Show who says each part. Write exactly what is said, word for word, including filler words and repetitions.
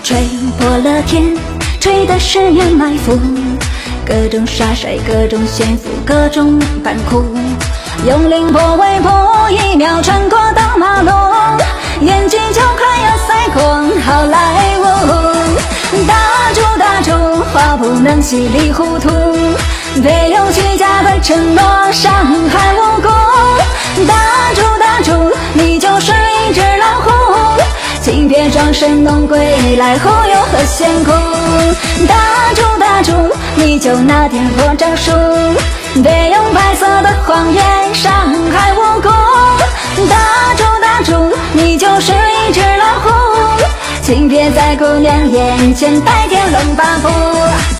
Speaker 1: 吹破了天，吹的是人埋伏，各种傻帅，各种炫富，各种扮酷，用凌波微步，一秒穿过大马路，眼睛就快要塞过好莱坞。打住打住，话不能稀里糊涂，别用虚假的承诺伤害无辜。打住打住，你就是一只老虎，请别装神弄鬼来忽悠和炫酷。打住打住，你就那点破招数，别用白色的谎言伤害无辜。打住打住，你就是一只老虎，请别在姑娘眼前带点冷巴布。